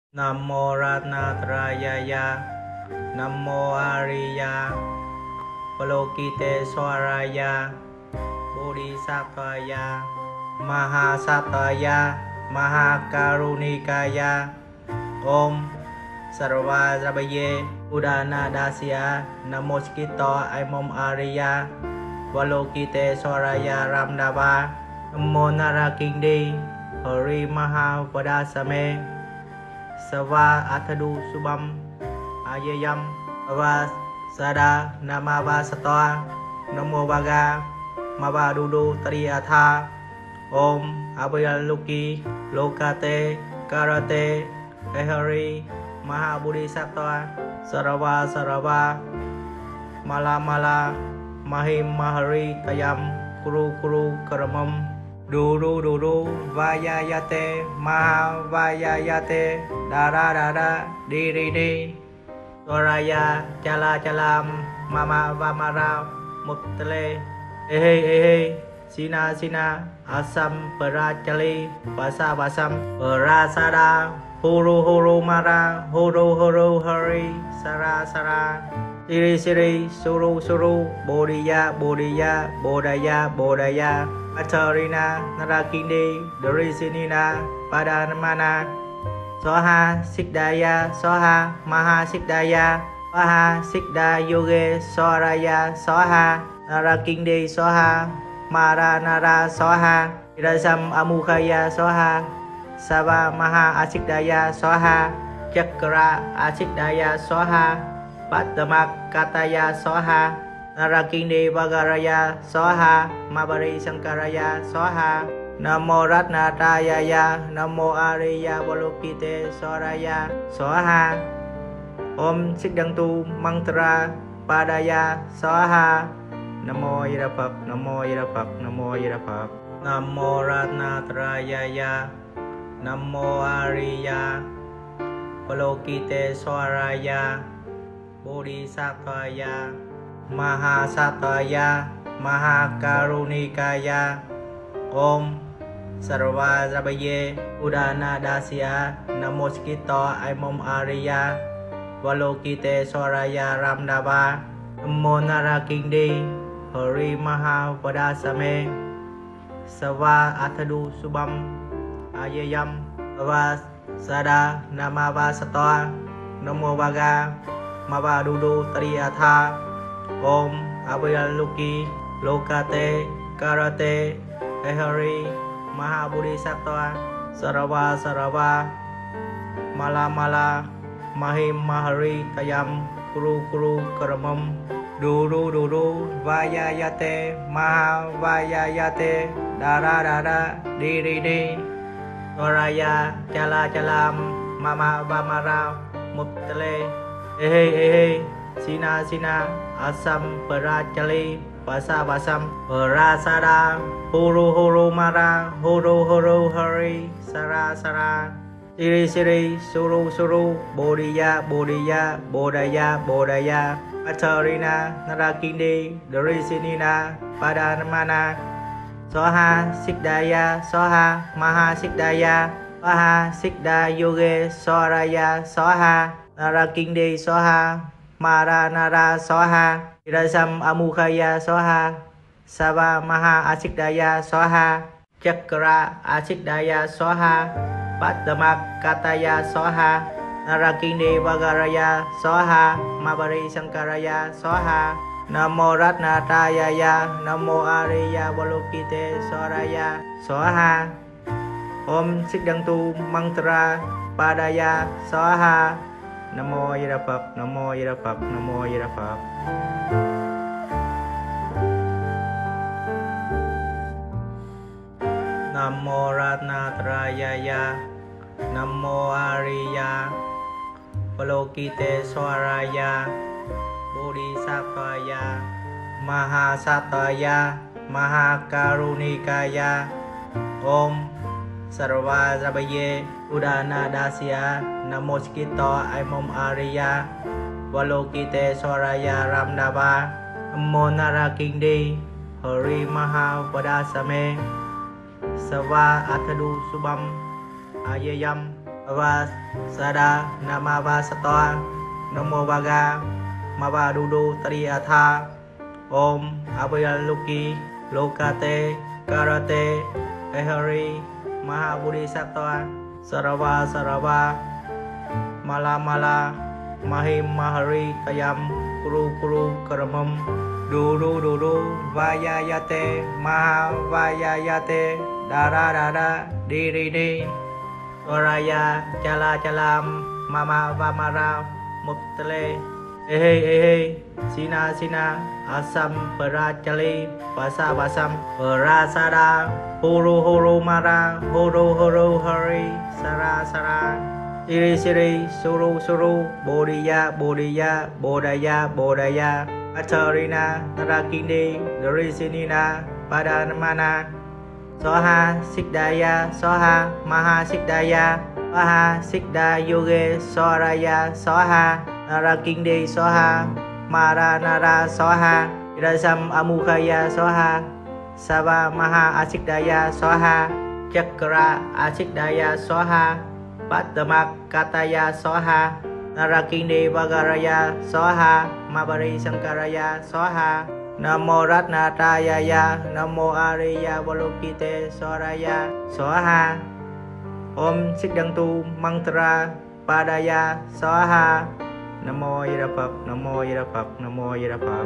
Nam mô Ratnatrayaya, Nam mô Ariya, Palokitesvaraya, Bodhisattvaya, Mahasattaya, Mahakarunikaya. Om Sarva Rabaye Udana Dasya Namo Skito Aimom Ariya Palokitesvaraya Ramdava Namo Narakindi Hari Mahavadasame Sava Athadu Subam Ayayam Ava Sada Namava Satoa Namo Vaga Mava Dudu Triyatha Om Abhayaluki Lokate Karate Ehari Mahabodhisattva Sarava Sarava Mala Mala Mahim Mahari Tayam Kuru Kuru Karamam Duru Duru Vayayate Maha Vayayate Dara Dara Diri Di Soraya Chala Chalam Mama Vamara Muttale Ehe Ehe Sina Sina Asam Parachali Vasa Vasam Parasada Huru Huru Mara Huru Huru Hari Sara Sara Siri Siri Suru Suru Bodhiya Bodhiya Bodhaya Bodhaya Atharina Narakindi Dorisinina Padanamana Soha Sikdaya Soha Maha Sikdaya Maha Sikda Yoge Soraya Soha Narakindi Soha Mara Nara Soha Irasam Amukhaya Soha Sava Maha Asikdaya Soha Chakra Asikdaya Soha Patamak Kataya Soha Narakindi Vagaraya Soha Mabari Sankaraya Soha Namo Ratnatrayaya Namo Ariya Palokitesvaraya Soha Om Siddhantu Mantra Padaya Soha Namo A Di Đà Phật Namo A Di Đà Phật Namo A Di Đà Phật Namo Ratnatrayaya Namo Ariya Palokitesvaraya Bodhisattvaya Mahasattaya Mahakarunikaya. Om Sarva Rabaye Udana Dasya Namo Skito Aimom Ariya Palokitesvaraya Ramdava Namo Narakindi Hari Mahavadasame Sava Athadu Subam Ayayam Ava Sada Namava Satoa Namo Vaga Mava Dudu Triyatha Om Abhayaluki Lokate Karate Ehari Mahabodhisattva Sarava Sarava Mala Mala Mahim Mahari Tayam Kuru Kuru Karamam Duru Duru Vayayate Maha Vayayate Dara Dara Diri Di Soraya Chala Chalam Mama Vamara Muttale Ehe Ehe Sina Sina Asam Parachali Vasa Vasam Parasada Huru Huru Mara Huru Huru Hari Sara Sara Siri Siri Suru Suru Bodhiya Bodhiya Bodhaya Bodhaya Atharina Narakindi Dorisinina Padanamana Soha Sikdaya Soha Maha Sikdaya Maha Sikda Yoge Soraya Soha Narakindi Soha Mara Nara Soha Irasam Amukhaya Soha Sava Maha Asikdaya Soha Chakra Asikdaya Soha Patamak Kataya Soha Narakindi Vagaraya Soha Mabari Sankaraya Soha Namo Ratnatrayaya Namo Ariya Palokitesvaraya Soha Om Siddhantu Mantra Padaya Soha Namo A Di Đà Phật Namo A Di Đà Phật Namo A Di Đà Phật Namo Ratnatrayaya Namo Ariya Palokitesvaraya Bodhisattvaya Mahasattaya Mahakarunikaya. Om Sarva Rabaye Udana Dasya Namo Skito Aimom Ariya Palokitesvaraya Ramdava Namo Narakindi Hari Mahavadasame Sava Athadu Subam Ayayam và Sada Namava Satoa Namo Vaga Mavadudu Triatha Om Abhyaluki Lokate Karate Ehari Mahabodhisattva Sarava Sarava Mala Mala Mahim Mahari Kayam Kuru Kuru Karamam Duru Duru Vayayate Mahavayayate Dara Dara Diri Di Oraya Chala Chalam Mama Vamara Muptale Ehe Sina Sina Asam Parachali Basa Basam Parasada Huru Huru Mara Huru Huru Hari Sara Sara Siri Siri Suru Suru Bodhiya Bodhiya Bodhaya Bodhaya Atharina Narakindi Darisinina Padanamana Soha Sikdaya Soha Maha Sikdaya Maha Sikda Yoge Soraya Soha Narakindi Soha Mara Nara Soha Irasam Amukhaya Soha Sava Maha Asikdaya Soha Chakra Asikdaya Soha Patamak Kataya Soha Narakindi Vagaraya Soha Mabari Sankaraya Soha Namo Ratnatayaya Namo Ariya Valokite Soraya Soha Om Siddhantu Mantra Padaya Soha Namo Yira Phật Namo Yira Phật Namo Yira Phật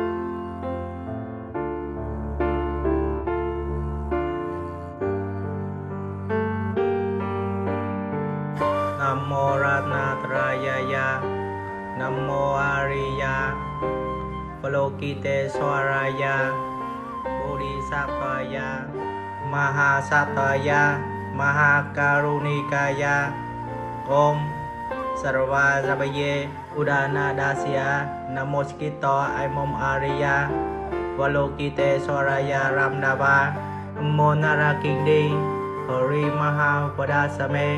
Namo Ratnatrayaya Namo Ariya Valokite Swaraya Bodhisattvaya Mahasattaya Mahakarunikaya Om Sarva Rabaye Udana Dasya Namoskito Aimom Ariya Valokite Swaraya Ramdava Namo Narakindi Hari Maha Padasame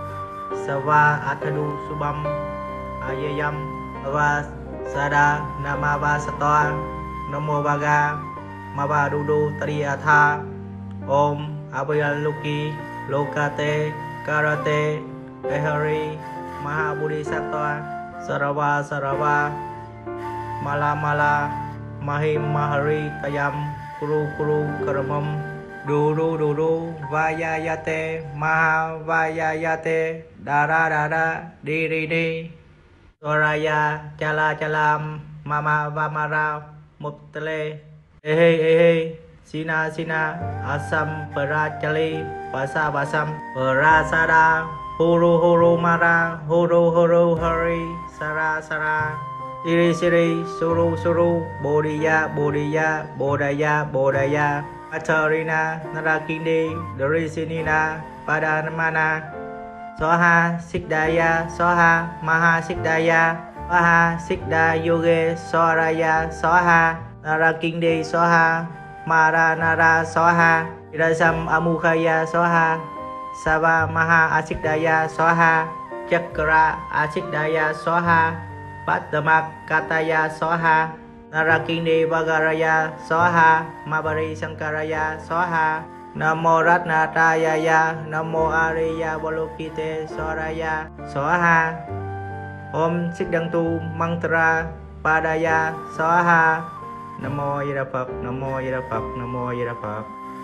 Sava Athadu Subam Ayayam Ava Sada Namava Satoa Namo Vaga Mavadudu Triatha Om Abhyaluki Lokate Karate Ehari Mahabodhisattva Sarava Sarava Mala Mala Mahim Mahari Kayam Kuru Kuru Karamam Duru Duru Vayayate Mahavayayate Dara Dara Diri Di Oraya Chala Chalam Mama Vamara Muptale Ehe Sina Sina Asam Parachali Basa Basam Parasada Huru Huru Mara Huru Huru Hari Sara Sara Siri Siri Suru Suru Bodhiya Bodhiya Bodhaya Bodhaya Atharina Narakindi Darisinina Padanamana Soha Sikdaya Soha Maha Sikdaya Maha Sikda Yoge Soraya Soha Narakindi Soha Mara Nara Soha Irasam Amukhaya Soha Sava Maha Asikdaya Soha Chakra Asikdaya Soha Patamak Kataya Soha Narakindi Vagaraya Soha Mabari Sankaraya Soha Namo Ratnatayaya Namo Ariya Valokite Soraya Soha Om Siddhantu Mantra Padaya Soha Namo Yira Phật Namo Yira Phật Namo Yira Phật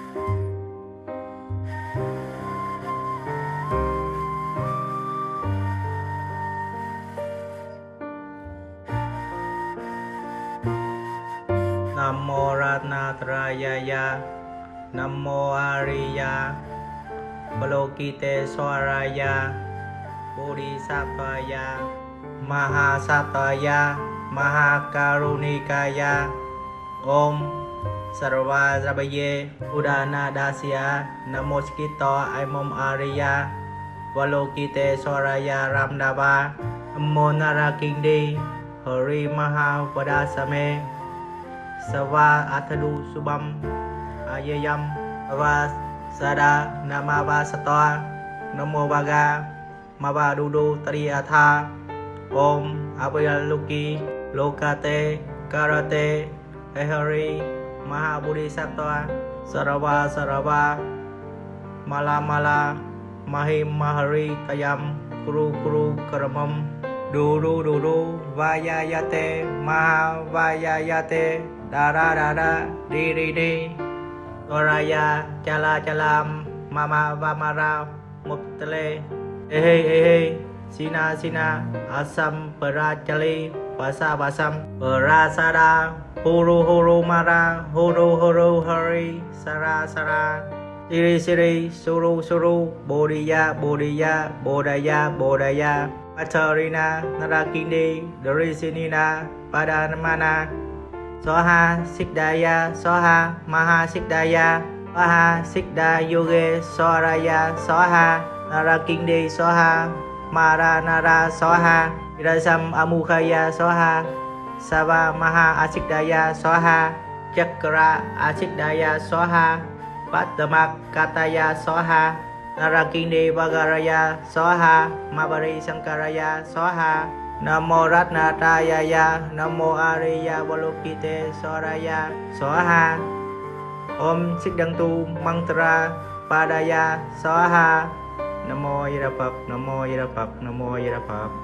Namo Ratnatrayaya Namo Ariya Valokite Swaraya Bodhisattvaya Mahasattaya Mahakarunikaya Om Sarva Rabaye Udana Dasya Namoskito Aimom Ariya Valokite Swaraya Ramdava Namo Narakindi Hari Maha Padasame Sava Athadu Subam Ayayam Ava Sada Namava Satoa Namo Vaga Mavadudu Triatha Om Abhyaluki Lokate Karate Ehari Mahabodhisattva Sarava Sarava Mala Mala Mahim Mahari Kayam Kuru Kuru Karamam Duru Duru Vayayate Maha Vayayate Dara Dara Di Di Di Goraya Chala Chalam Mama Vamara Muktale Ehe Sina Sina Asam Parachali Basa Basam Parasada Huru Huru Mara Huru Huru Hari Sara Sara Siri Siri Suru Suru Bodhiya Bodhiya Bodhaya Bodhaya Atarina Narakindi Dorisinina Padanamana Soha Sikdaya Soha Maha Sikdaya Maha Sikda Yoge Soraya Soha Narakindi Soha Mara Nara Soha Irasam Amukhaya Soha Sava Maha Asikdaya Soha Chakra Asikdaya Soha Patamak Kataya Soha Narakindi Bagaraya Soha Mabari Sankaraya Soha Namo Ratnatayaya Namo Ariya Valokite Soraya Soha Om Siddhantu Mantra Padaya Soha Namo Yira Phật Namo Yira Phật Namo Yira Phật